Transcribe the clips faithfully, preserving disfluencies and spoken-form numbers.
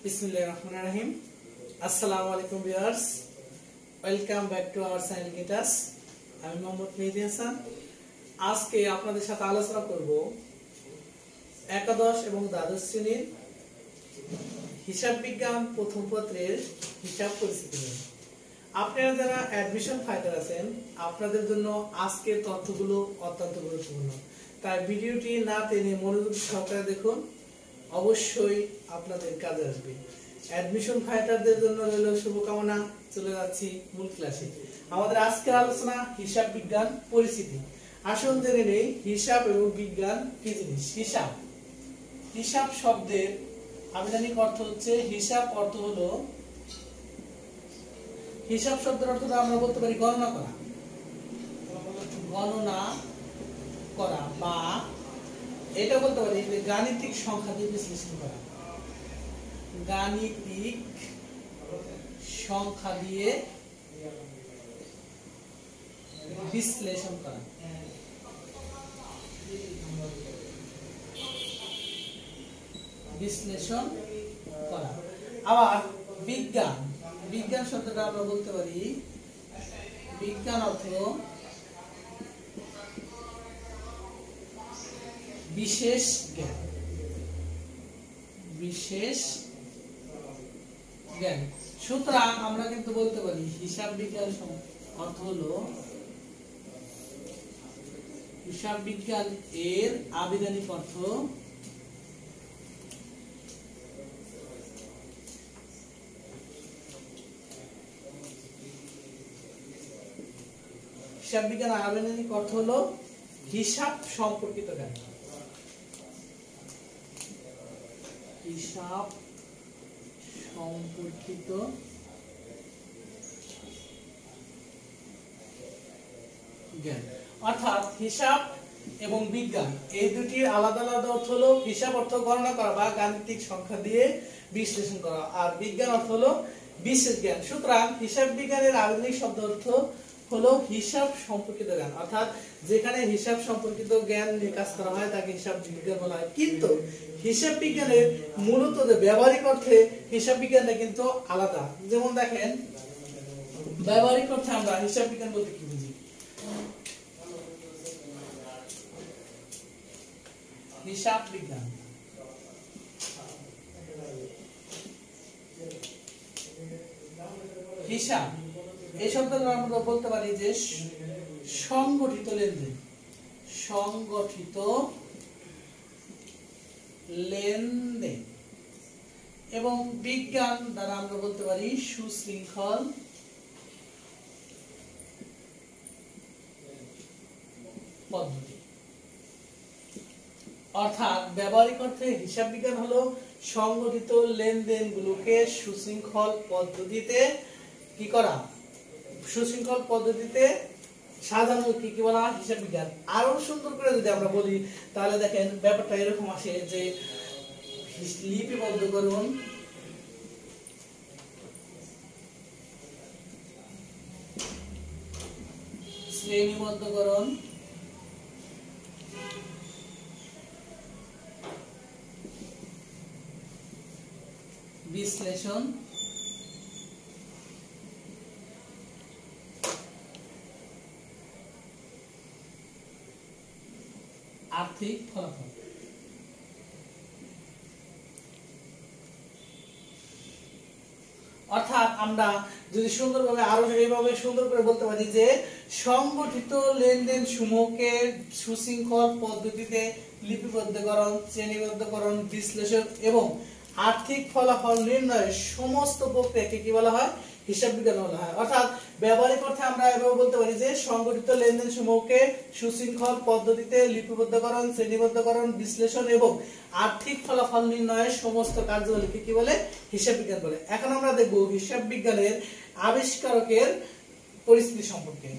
बिस्मिल्लाहिर्रहमानिर्रहीम। अस्सलामु अलैकुम viewers, welcome back to our channel Gitas. আমি মোহাম্মদ মেহেদী হাসান। আজকে আপনাদের সাথে আলোচনা করব একাদশ এবং দ্বাদশ শ্রেণীর হিসাব বিজ্ঞান প্রথম পত্রের হিসাব পরিস্থিতি নিয়ে। আপনারা যারা অ্যাডমিশন ফাইটার আছেন, আপনাদের জন্য আজকের তথ্যগুলো অত্যন্ত গুরুত্বপূর্ণ, তাই ভিডিওটি না টেনে মনোযোগ সহকারে দেখুন, অবশ্যই আপনাদের কাজে আসবে। অ্যাডমিশন ফাইটারদের জন্য রইল শুভকামনা। চলে যাচ্ছি মূল ক্লাসে। আমাদের আজকের আলোচনা হিসাব বিজ্ঞান পরিস্থিতি। আসুন জেনে নেই হিসাব এবং বিজ্ঞান কি জিনিস। হিসাব হিসাব শব্দের আবিধানিক অর্থ হচ্ছে, হিসাব অর্থ হলো, হিসাব শব্দের অর্থ আমরা বলতে পারি গণনা করা, গণনা করা বা এটা বলতে পারি যে গাণিতিক সংখ্যা দিয়ে বিশ্লেষণ করা, গাণিতিক সংখ্যা দিয়ে বিশ্লেষণ করা। বিশ্লেষণ করা। আবার বিজ্ঞান বিজ্ঞান শব্দটা আমরা বলতে পারি, বিজ্ঞান অর্থ বিশেষ জ্ঞান, বিশেষ জ্ঞান। সুতরাং আমরা কিন্তু বলতে পারি হিসাব বিজ্ঞান অর্থ হলো, হিসাব বিজ্ঞান এর আবিধানিক অর্থ হিসাব বিজ্ঞান আবিধানিক অর্থ হলো হিসাব সম্পর্কিত জ্ঞান। হিসাব সম্পর্কিত জ্ঞান, অর্থাৎ হিসাব এবং বিজ্ঞান এই দুটির আলাদা আলাদা অর্থ হলো, হিসাব অর্থ গণনা করা বা গাণিতিক সংখ্যা দিয়ে বিশ্লেষণ করা, আর বিজ্ঞান অর্থ হলো বিশেষ জ্ঞান। সুতরাং হিসাব বিজ্ঞানের আধুনিক শব্দ অর্থ হলো হিসাব সম্পর্কিত জ্ঞান, অর্থাৎ যেখানে হিসাব সম্পর্কিত জ্ঞান নিয়ে কাজ করা হয় তাকে হিসাব বিজ্ঞান বলা হয়। কিন্তু হিসাব বিজ্ঞানের মূলত যে ব্যবহারিক অর্থে হিসাব বিজ্ঞানটা কিন্তু আলাদা। যেমন দেখেন, ব্যবহারিক অর্থে আমরা হিসাব বিজ্ঞান বলতে কি বুঝি? হিসাব বিজ্ঞান হিসাব এই শব্দটা আমরা বলতে পারি যে সংগঠিত লেনদেন, সংগঠিত লেনদেন। এবং বিজ্ঞান দ্বারা আমরা বলতে পারি সুশৃঙ্খল পদ্ধতি। অর্থাৎ ব্যবহারিক অর্থে হিসাব বিজ্ঞান হলো সংগঠিত লেনদেন গুলোকে সুশৃঙ্খল পদ্ধতিতে কি করা, সুশৃঙ্খল পদ্ধতিতে সাজানো কি কি বলা হিসাব বিজ্ঞান। আরো সুন্দর করে যদি আমরা বলি তাহলে দেখেন ব্যাপারটা এরকম আসে যে লিপিবদ্ধকরণ, শ্রেণীবদ্ধকরণ, বিশ্লেষণ, আর্থিক ফলাফল। অর্থাৎ আমরা যদি সুন্দরভাবে আরো এইভাবে সুন্দর করে বলতে পারি যে সংগঠিত লেনদেন সমূহকে সুশৃঙ্খল পদ্ধতিতে লিপিবদ্ধকরণ, শ্রেণীবদ্ধকরণ, বিশ্লেষণ এবং আর্থিক ফলাফল নির্ণয়ের সমস্ত প্রক্রিয়াকে কি বলা হয়? হিসাব বিজ্ঞান বলা হয়। অর্থাৎ ব্যবহারিক অর্থে আমরা এভাবে বলতে পারি যে সংগঠিত লেনদেন সমূহকে সুশৃঙ্খল পদ্ধতিতে লিপিবদ্ধকরণ, শ্রেণীবদ্ধকরণ, বিশ্লেষণ এবং আর্থিক ফলাফল নির্ণয়ের সমস্ত কার্যাবলীকে কি বলে? হিসাব বিজ্ঞান বলে। এখন আমরা দেখব হিসাব বিজ্ঞানের আবিষ্কারকের পরিস্থিতি সম্পর্কে।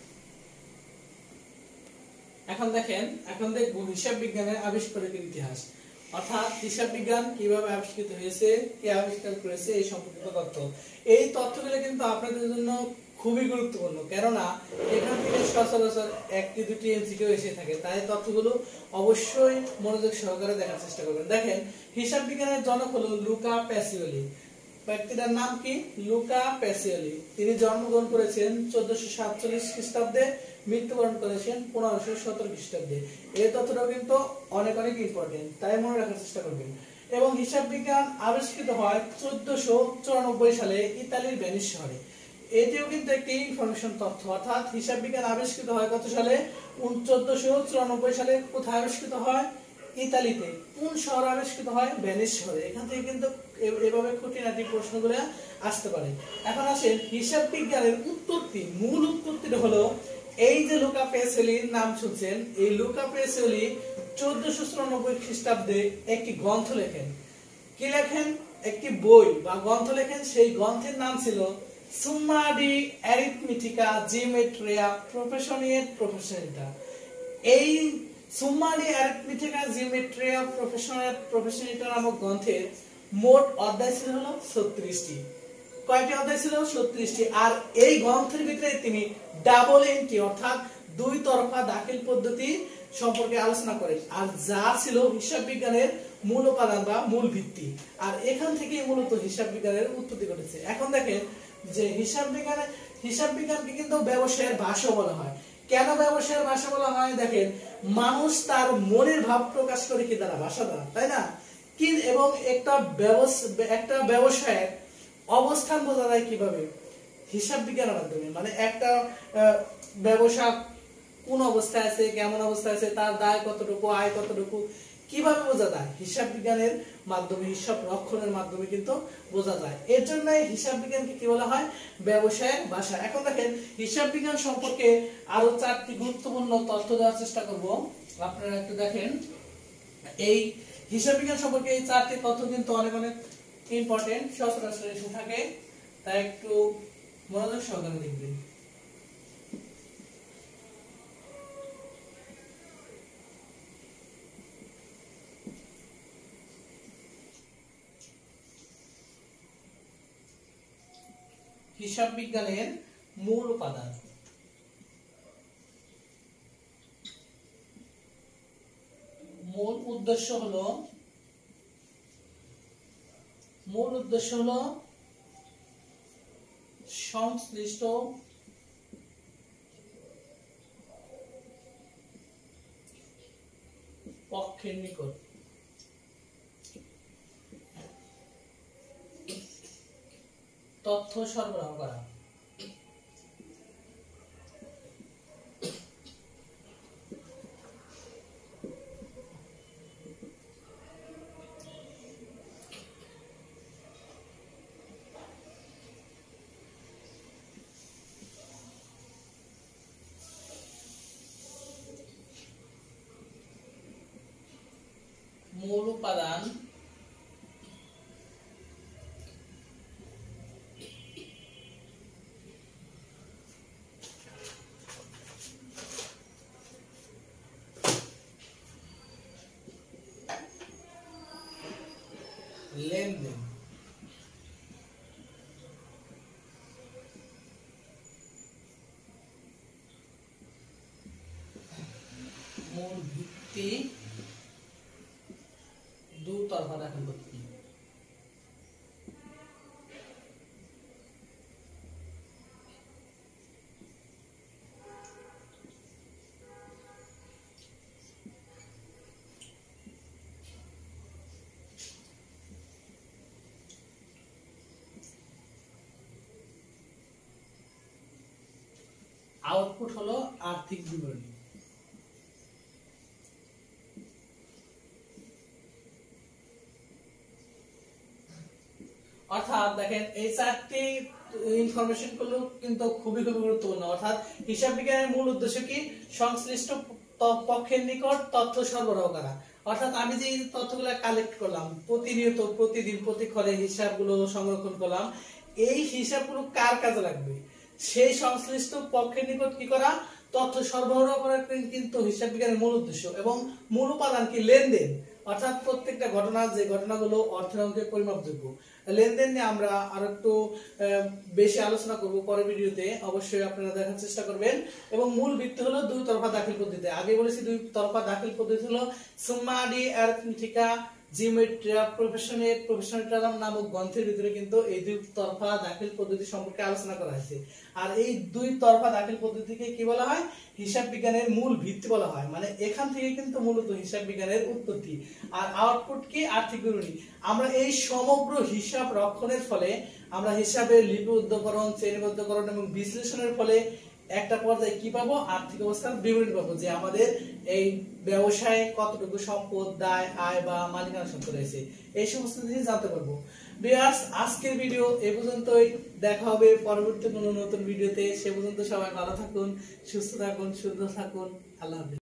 এখন দেখেন, এখন দেখব হিসাব বিজ্ঞানের আবিষ্কারকের ইতিহাস, অর্থাৎ হিসাব বিজ্ঞান কিভাবে আবিষ্কৃত হয়েছে, কে আবিষ্কার করেছে এই সম্পর্কিত তথ্য। এই তথ্যগুলো কিন্তু আপনাদের জন্য খুবই গুরুত্বপূর্ণ, কেননা এখান থেকে সচরাচর একটি দুটি এমসিকিউ এসে থাকে, তাই তথ্যগুলো অবশ্যই মনোযোগ সহকারে দেখার চেষ্টা করবেন। দেখেন, হিসাব বিজ্ঞানের জনক হলো লুকা প্যাসিওলি। ব্যক্তিটার নাম কি? Luca Pacioli. তিনি জন্মগ্রহণ করেছেন চোদ্দশো সাতচল্লিশ খ্রিস্টাব্দে, মৃত্যুবরণ করেছেন পনেরোশো সতেরো খ্রিস্টাব্দে। এই তথ্যটাও কিন্তু অনেক অনেক ইম্পর্টেন্ট, তাই মনে রাখার চেষ্টা করবেন। এবং হিসাব বিজ্ঞান আবিষ্কৃত হয় চোদ্দশো চুরানব্বই সালে ইতালির ভেনিস শহরে। এটিও কিন্তু একটি ইনফরমেশন তথ্য, অর্থাৎ হিসাব বিজ্ঞান আবিষ্কৃত হয় কত সালে? চোদ্দশো চুরানব্বই সালে। কোথায় আবিষ্কৃত হয়? ইতালিতে। কোন শহরে আবিষ্কৃত হয়? ভেনিস শহরে। এখান থেকে কিন্তু এভাবে খুঁটিনাটি প্রশ্নগুলো আসতে পারে। এখন আসেন হিসাব বিজ্ঞানের উৎপত্তি। মূল উৎপত্তিটা হলো এই যে লুকা প্যাসিওলির নাম শুনছেন, এই লুকা প্যাসিওলি চোদ্দশো চুরানব্বই খ্রিস্টাব্দে একটি গ্রন্থ লেখেন। কি লেখেন? একটি বই বা গ্রন্থ লেখেন। সেই গ্রন্থের নাম ছিল সুম্মা ডি অ্যারিথমেটিকা জিওমেট্রিয়া প্রফেশনিয়েট প্রফেশনিটা। এই সুম্মা ডি অ্যারিথমেটিকা জিওমেট্রিয়া প্রফেশনিয়েট প্রফেশনিটা নামক গ্রন্থের মোট অধ্যায় ছিল হলো ছত্রিশটি। কয়টি অধ্যায় ছিল? ছত্রিশটি। আর এই গ্রন্থের ভিতরে তিনি ডাবল এন্ট্রি অর্থাৎ দুই তরফা দাখিল পদ্ধতি সম্পর্কে আলোচনা করেন, আর যা ছিল হিসাব বিজ্ঞানের মূল উপাদান বা মূল ভিত্তি। আর এখান থেকে মূলত হিসাব বিজ্ঞানের উৎপত্তি ঘটেছে। এখন দেখেন যে হিসাব বিজ্ঞানে হিসাব বিজ্ঞানকে কিন্তু ব্যবসায়ের ভাষা বলা হয়। কেন ব্যবসায়ের ভাষা বলা হয়? দেখেন, মানুষ তার মনের ভাব প্রকাশ করে কি দ্বারা? ভাষা দ্বারা, তাই না? কি এবং একটা ব্যবসা একটা ব্যবসায়ের অবস্থান বোঝা যায় কিভাবে? হিসাব বিজ্ঞানের মাধ্যমে। মানে একটা ব্যবসা কোন অবস্থায় আছে, কেমন অবস্থায় আছে, তার দায় কতটুকু, আয় কতটুকু, কিভাবে বোঝা যায়? হিসাব বিজ্ঞানের মাধ্যমে, হিসাব রক্ষণের মাধ্যমে কিন্তু বোঝা যায়। এর জন্য হিসাব বিজ্ঞানকে কি বলা হয়? ব্যবসায়ের ভাষা। এখন দেখেন, হিসাব বিজ্ঞান সম্পর্কে আরো চারটি গুরুত্বপূর্ণ তথ্য দেওয়ার চেষ্টা করব। আপনারা একটু দেখেন, এই হিসাব বিজ্ঞান সম্পর্কে এই চারটি তথ্য কিন্তু অনেক অনেক ইম্পর্টেন্ট, সচরাচর এসে থাকে, তাই একটু মনোযোগ সহকারে দেখবেন। হিসাব বিজ্ঞানের মূল উপাদান। মূল উদ্দেশ্য হলো মূল উদ্দেশ্য হলো সংশ্লিষ্ট পক্ষের নিকট তথ্য সরবরাহ করা। মূল উপাদান লেনদেন। মূল ভিত্তি দুতরফা দাখিল পদ্ধতি। আউটপুট হলো আর্থিক বিবরণী। অর্থাৎ দেখেন, এই চারটি ইনফরমেশন গুলো কিন্তু খুবই খুবই গুরুত্বপূর্ণ। অর্থাৎ হিসাব বিজ্ঞানের মূল উদ্দেশ্য কি? সংশ্লিষ্ট পক্ষের নিকট তথ্য সরবরাহ করা। অর্থাৎ আমি যে তথ্যগুলো কালেক্ট করলাম, প্রতিনিয়ত প্রতিদিন প্রতিক্ষণে হিসাবগুলো সংরক্ষণ করলাম, এই হিসাবগুলো কার কাজে লাগবে? সেই সংশ্লিষ্ট পক্ষের নিকট কি করা? তথ্য সরবরাহ করা কিন্তু হিসাব বিজ্ঞানের মূল উদ্দেশ্য। এবং মূল উপাদান কি? লেনদেন। অর্থাৎ প্রত্যেকটা ঘটনা যে ঘটনাগুলো অর্থের পরিমাপযোগ্য। লেনদেন নিয়ে আমরা আর একটু বেশি আলোচনা করব পরের ভিডিওতে, অবশ্যই আপনারা দেখার চেষ্টা করবেন। এবং মূল ভিত্তি হলো দুই তরফা দাখিল পদ্ধতি। আগে বলেছি দুই তরফা দাখিল পদ্ধতি হলো সুম্মা ডি অ্যারিথমেটিকা জিওমেট্রিয়া প্রফেশনের প্রফেশনাল নামক গ্রন্থের ভিতরে কিন্তু এই দুই তরফা দাখিল পদ্ধতি সম্পর্কে আলোচনা করা হয়েছে। আর এই দুই তরফা দাখিল পদ্ধতিকে কি বলা হয়? হিসাব বিজ্ঞানের মূল ভিত্তি বলা হয়। মানে এখান থেকে কিন্তু মূলত হিসাব বিজ্ঞানের উৎপত্তি। আর আউটপুট কি? আর্থিক বিবরণী। আমরা এই সমগ্র হিসাব রক্ষণের ফলে আমরা হিসাবে লিপিবদ্ধকরণ, শ্রেণীবদ্ধকরণ এবং বিশ্লেষণের ফলে একটা পর্যায়ে কি পাবো? আর্থিক অবস্থার বিবরণী পাবো, যে আমাদের এই ব্যবসায়ে কতটুকু সম্পদ, দায়, আয় বা মালিকানা সত্ত্ব রয়েছে, এই সমস্ত জিনিস জানতে পারবো। ভিউয়ার্স, আজকের ভিডিও এ পর্যন্তই। দেখা হবে পরবর্তী কোনো নতুন ভিডিওতে। সে পর্যন্ত সবাই ভালো থাকুন, সুস্থ থাকুন, সুন্দর থাকুন। আল্লাহ হাফেজ।